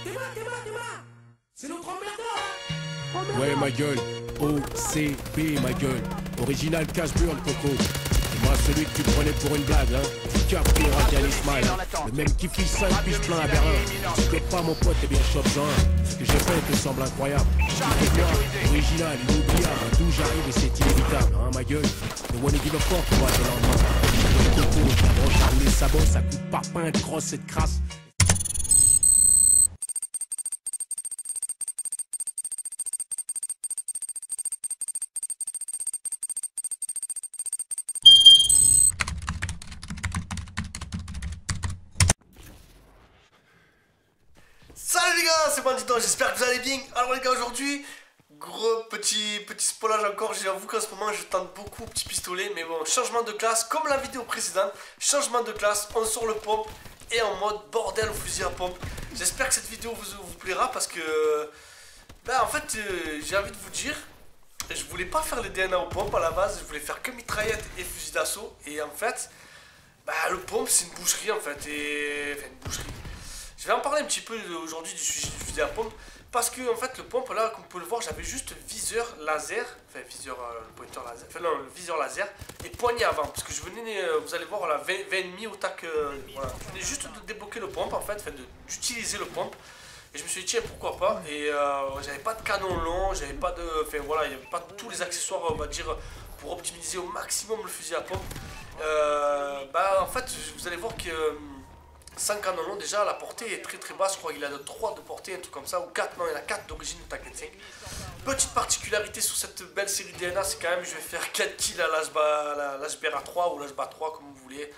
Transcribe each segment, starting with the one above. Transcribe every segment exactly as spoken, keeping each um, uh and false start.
C'est notre emmerdeur. Ouais ma gueule, O C B ma gueule, original cash burn coco. C'est moi celui que tu prenais pour une blague hein. Capri Radial Ismail, le même qui fiche cinq piges plein à Berlin. Tu fais pas mon pote, t'es bien chopin. Ce que j'ai fait te semble incroyable. C'est moi, original, inoubliable, d'où j'arrive et c'est inévitable hein ma gueule. Le one give a fuck moi c'est lendemain. Le coco, ta broche à rouler sabot, ça coûte pas pain de crosse cette crasse. Salut les gars, c'est Bandito, j'espère que vous allez bien. Alors les gars, aujourd'hui, gros petit petit spoilage encore. J'avoue qu'en ce moment je tente beaucoup petit pistolet, mais bon, changement de classe, comme la vidéo précédente. Changement de classe, on sort le pompe et en mode bordel au fusil à pompe. J'espère que cette vidéo vous, vous plaira parce que ben, en fait euh, j'ai envie de vous dire, je voulais pas faire les D N A aux pompes à la base, je voulais faire que mitraillette et fusil d'assaut. Et en fait, ben, le pompe c'est une boucherie en fait, et enfin une boucherie. Je vais en parler un petit peu aujourd'hui du sujet du fusil à pompe parce que en fait le pompe là, comme vous pouvez le voir, j'avais juste viseur laser, enfin viseur euh, le pointeur laser, enfin non le viseur laser et poignée avant parce que je venais, euh, vous allez voir la vingt ennemis au tac, euh, voilà. Je venais juste de débloquer le pompe en fait, enfin d'utiliser le pompe et je me suis dit tiens pourquoi pas et euh, j'avais pas de canon long, j'avais pas de, enfin voilà, il n'y avait pas tous les accessoires on va dire pour optimiser au maximum le fusil à pompe. Euh, bah en fait vous allez voir que euh, sans canon long, déjà la portée est très très basse, je crois qu'il a de trois de portée, un truc comme ça, ou quatre, non il y en a quatre d'origine de Tac vingt-cinq. Petite particularité sur cette belle série D N A, c'est quand même je vais faire quatre kills à l'H B R A trois ou l'H B A trois comme vous voulez.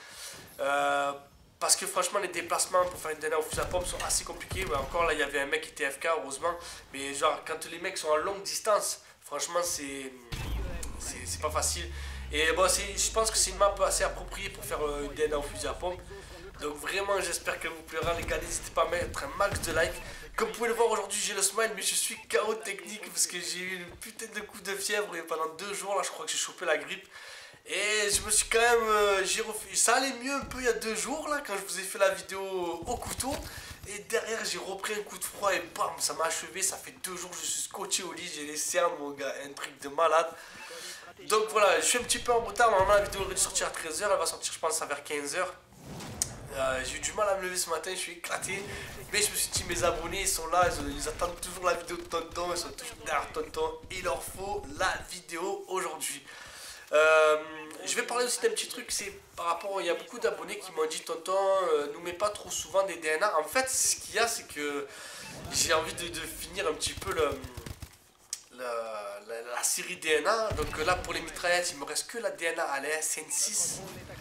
Euh, parce que franchement les déplacements pour faire une D N A au fusil à pompe sont assez compliqués. Ouais, encore là il y avait un mec qui était F K heureusement, mais genre quand les mecs sont à longue distance, franchement c'est c'est pas facile. Et bon je pense que c'est une map assez appropriée pour faire une D N A au fusil à pompe. Donc vraiment j'espère qu'elle vous plaira les gars, n'hésitez pas à mettre un max de like. Comme vous pouvez le voir aujourd'hui j'ai le smile mais je suis K O technique parce que j'ai eu une putain de coup de fièvre et pendant deux jours là je crois que j'ai chopé la grippe. Et je me suis quand même, euh, j'ai refait, ça allait mieux un peu il y a deux jours là quand je vous ai fait la vidéo au couteau. Et derrière j'ai repris un coup de froid et bam ça m'a achevé, ça fait deux jours que je suis scotché au lit, j'ai les cernes mon gars, un truc de malade. Donc voilà, je suis un petit peu en retard, normalement la vidéo aurait dû sortir à treize heures, elle va sortir je pense à vers quinze heures. Euh, j'ai eu du mal à me lever ce matin, je suis éclaté. Mais je me suis dit, mes abonnés ils sont là, ils, ils attendent toujours la vidéo de Tonton, ils sont toujours derrière Tonton. Il leur faut la vidéo aujourd'hui. Euh, je vais parler aussi d'un petit truc, c'est par rapport, il y a beaucoup d'abonnés qui m'ont dit Tonton, euh, nous mets pas trop souvent des D N A. En fait, ce qu'il y a, c'est que j'ai envie de, de finir un petit peu le, la, la, la série D N A. Donc là, pour les mitraillettes, il me reste que la D N A à la S N six.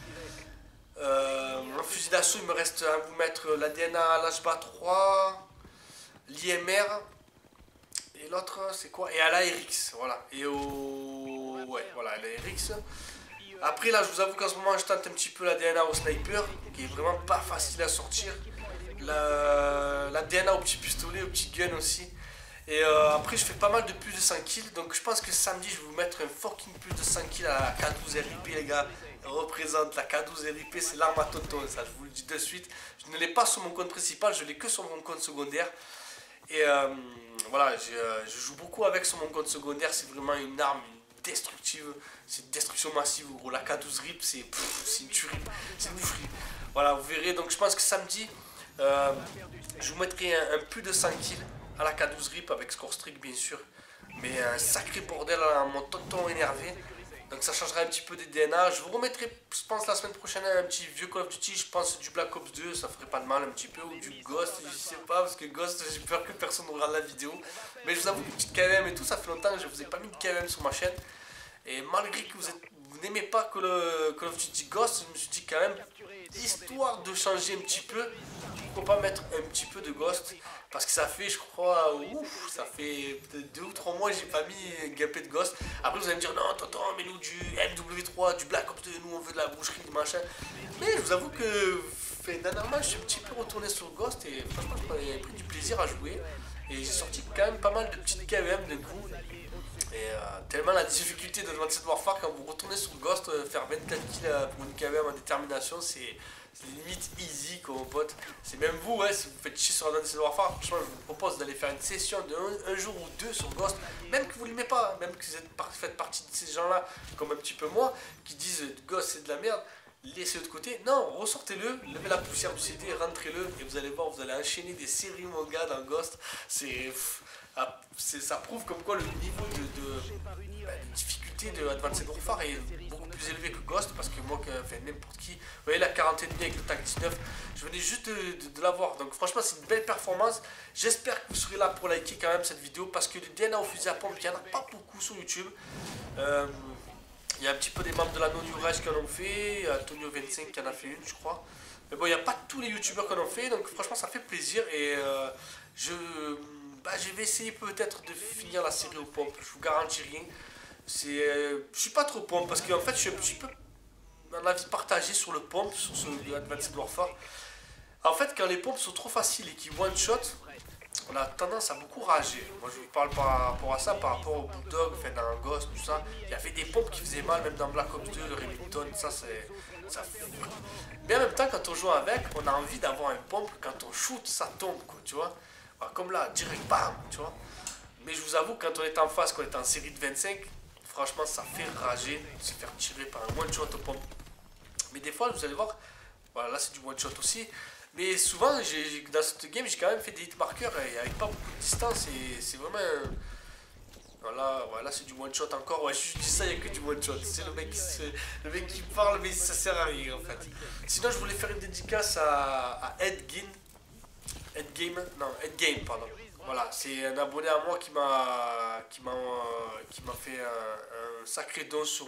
Euh, en fusil d'assaut, il me reste à vous mettre la D N A à l'H B A trois, l'I M R, et l'autre c'est quoi? Et à la R X, voilà. Et au. Ouais, voilà, à la R X. Après, là, je vous avoue qu'en ce moment, je tente un petit peu la D N A au sniper, qui est vraiment pas facile à sortir. La, la D N A au petit pistolet, au petit gun aussi. Et euh, après, je fais pas mal de plus de cent kills, donc je pense que samedi, je vais vous mettre un fucking plus de cent kills à la K douze R I P, les gars. Représente la K douze R I P, c'est l'arme à Tonton, ça je vous le dis de suite. Je ne l'ai pas sur mon compte principal, je l'ai que sur mon compte secondaire. Et euh, voilà, euh, je joue beaucoup avec sur mon compte secondaire, c'est vraiment une arme destructive, c'est une destruction massive gros. La K douze R I P, c'est une tuerie, c'est une boucherie. Voilà, vous verrez, donc je pense que samedi, euh, je vous mettrai un, un plus de cent kills à la K douze R I P avec score strict bien sûr. Mais un sacré bordel à mon Tonton énervé. Donc ça changera un petit peu des D N A. Je vous remettrai, je pense, la semaine prochaine un petit vieux Call of Duty. Je pense du Black Ops deux, ça ferait pas de mal un petit peu. Ou du Ghost, je sais pas, parce que Ghost, j'ai peur que personne ne regarde la vidéo. Mais je vous avoue, une petite K M et tout, ça fait longtemps que je vous ai pas mis de K M sur ma chaîne. Et malgré que vous, vous n'aimez pas Call of Duty Ghost, je me suis dit quand même, histoire de changer un petit peu, pourquoi pas mettre un petit peu de Ghost. Parce que ça fait, je crois, ouf, ça fait deux ou trois mois que j'ai pas mis un gameplay de Ghost. Après vous allez me dire, non, Tonton, mets-nous du M W trois, du Black Ops deux, nous on veut de la boucherie, du machin. Mais je vous avoue que, fait, dernièrement, je suis un petit peu retourné sur Ghost et franchement, j'ai pris du plaisir à jouer. Et j'ai sorti quand même pas mal de petites K M de coup. Et euh, tellement la difficulté de Advanced Warfare, quand vous retournez sur Ghost, euh, faire vingt-quatre kills pour une K M en détermination, c'est c'est limite easy comme mon pote. C'est même vous, ouais, si vous faites chier sur Advanced Warfare, franchement je vous propose d'aller faire une session de un, un jour ou deux sur Ghost, même que vous l'aimez pas, même que vous êtes par, faites partie de ces gens-là, comme un petit peu moi, qui disent Ghost c'est de la merde. Laissez-le de côté, non, ressortez-le, levez la poussière du C D, rentrez-le et vous allez voir, vous allez enchaîner des séries manga dans Ghost. C'est, ça prouve comme quoi le niveau de, de, bah, de difficulté de Advanced Warfare est beaucoup plus élevé que Ghost, parce que moi, que, enfin, n'importe qui, vous voyez la quarante et demi avec le T A C dix-neuf, je venais juste de, de, de l'avoir, donc franchement c'est une belle performance. J'espère que vous serez là pour liker quand même cette vidéo, parce que le D N A au fusil à pompe, il n'y en a pas beaucoup sur YouTube. Euh, Il y a un petit peu des membres de la non-Urage qui en ont fait, Antonio vingt-cinq qui en a fait une je crois. Mais bon, il n'y a pas tous les youtubeurs qui en ont fait, donc franchement ça fait plaisir. Et euh, je, bah, je vais essayer peut-être de finir la série aux pompes, je vous garantis rien. Euh, je suis pas trop pompe parce qu'en fait je suis un petit peu un avis partagé sur le pompe, sur ce Advanced Warfare. En fait quand les pompes sont trop faciles et qu'ils one-shot, on a tendance à beaucoup rager. Moi je vous parle par rapport à ça, par rapport au Bulldog, enfin dans Ghost, tout ça. Il y avait des pompes qui faisaient mal, même dans Black Ops deux, le Remington, ça c'est... Ça fait... Mais en même temps, quand on joue avec, on a envie d'avoir un pompe, quand on shoot, ça tombe, quoi, tu vois. Alors, comme là, direct, bam, tu vois. Mais je vous avoue, quand on est en face, quand on est en série de vingt-cinq, franchement, ça fait rager de se faire tirer par un one-shot au pompe. Mais des fois, vous allez voir, voilà, là c'est du one-shot aussi. Mais souvent, j'ai, dans cette game, j'ai quand même fait des hit markers avec pas beaucoup de distance et c'est vraiment... Voilà, voilà c'est du one shot encore. Ouais, je dis ça, il n'y a que du one shot. C'est le mec, qui se... le mec qui parle, mais ça sert à rien en fait. Sinon, je voulais faire une dédicace à, à Edgame. Edgame, non, Edgame, pardon. Voilà, c'est un abonné à moi qui m'a qui m'a qui m'a fait un, un sacré don sur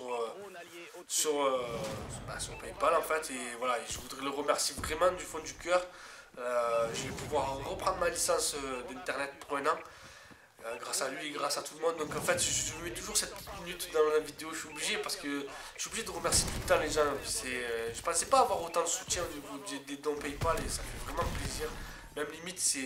sur, bah, sur PayPal en fait, et voilà, je voudrais le remercier vraiment du fond du cœur. Euh, je vais pouvoir reprendre ma licence d'internet pour un an. Euh, grâce à lui et grâce à tout le monde. Donc en fait je, je mets toujours cette minute dans la vidéo, je suis obligé parce que je suis obligé de remercier tout le temps les gens. Euh, je pensais pas avoir autant de soutien au niveau des, des dons PayPal et ça fait vraiment plaisir. Même limite c'est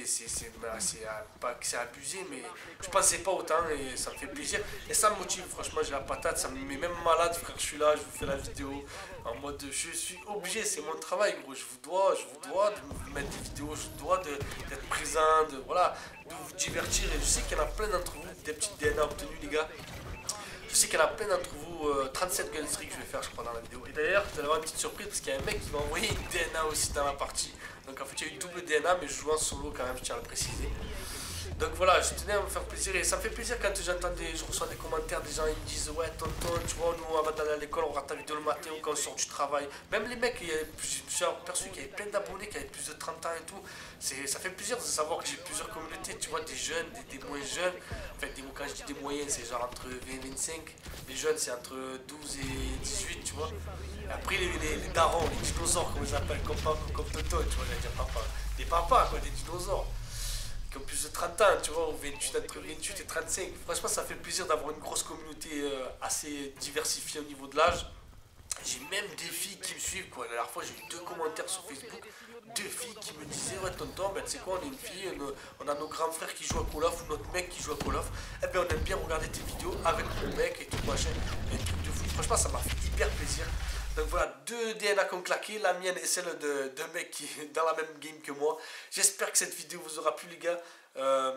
pas que c'est abusé, mais je pensais pas autant et ça me fait plaisir et ça me motive. Franchement j'ai la patate, ça me met même malade frère, je suis là, je vous fais la vidéo en mode je suis obligé, c'est mon travail gros, je vous dois, je vous dois de vous mettre des vidéos, je vous dois d'être présent, de voilà, de vous divertir. Et je sais qu'il y en a plein d'entre vous, des petites D N A obtenues les gars. Je sais qu'il y en a plein d'entre vous, euh, trente-sept gun streak je vais faire je crois dans la vidéo. Et d'ailleurs vous allez avoir une petite surprise parce qu'il y a un mec qui m'a envoyé une D N A aussi dans la partie. Donc en fait il y a eu double D N A mais je joue en solo quand même, je tiens à le préciser. Donc voilà, je tenais à me faire plaisir et ça me fait plaisir quand j'entends des, je reçois des commentaires des gens, ils me disent ouais tonton, tu vois, nous avant d'aller à l'école on regarde ta vidéo le matin ou quand on sort du travail. Même les mecs, je me suis aperçu qu'il y avait plein d'abonnés qui avaient plus de trente ans et tout. Ça fait plaisir de savoir que j'ai plusieurs communautés, tu vois, des jeunes, des, des moins jeunes. En fait, des, quand je dis des moyens, c'est genre entre vingt et vingt-cinq. Les jeunes, c'est entre douze et dix-huit, tu vois. Et après, les, les, les darons, les dinosaures, comme ils appellent, comme, comme tonton, tu vois, j'allais dire papa. Des papas, quoi, des dinosaures. Qui ont plus de trente ans, tu vois, ou vingt-huit, entre vingt-huit et trente-cinq. Franchement, ça fait plaisir d'avoir une grosse communauté euh, assez diversifiée au niveau de l'âge. J'ai même des filles qui me suivent, quoi. La dernière fois, j'ai eu deux commentaires sur Facebook. Deux filles qui me disaient, ouais, tonton, ben, tu sais quoi, on est une fille, on a nos grands frères qui jouent à Call of, ou notre mec qui joue à Call of. Eh bien, on aime bien regarder tes vidéos avec mon mec et tout, machin. Et trucs de fou. Franchement, ça m'a fait hyper plaisir. Donc voilà, deux D N A qui ont claqué, la mienne et celle d'un mec qui est dans la même game que moi. J'espère que cette vidéo vous aura plu les gars. Euh,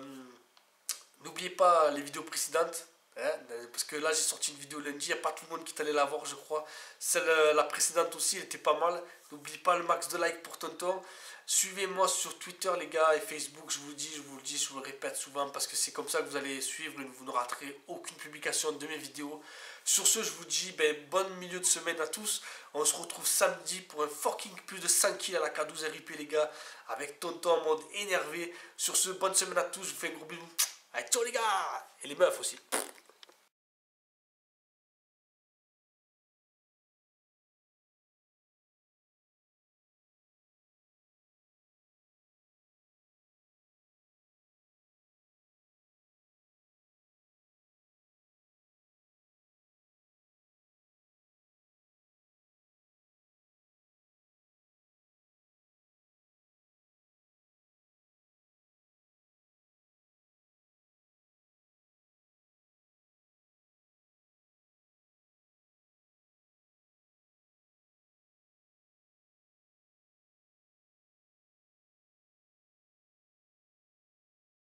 N'oubliez pas les vidéos précédentes, hein, parce que là j'ai sorti une vidéo lundi, il n'y a pas tout le monde qui est allé la voir je crois. Celle, la précédente aussi, elle était pas mal. N'oubliez pas le max de like pour tonton. Suivez-moi sur Twitter les gars et Facebook, je vous le dis, je vous le dis, je vous le répète souvent parce que c'est comme ça que vous allez suivre et vous ne raterez aucune publication de mes vidéos. Sur ce, je vous dis ben, bon milieu de semaine à tous. On se retrouve samedi pour un fucking plus de cinq kills à la K douze R I P les gars, avec tonton en mode énervé. Sur ce, bonne semaine à tous, je vous fais un gros bisou. Allez, ciao les gars. Et les meufs aussi.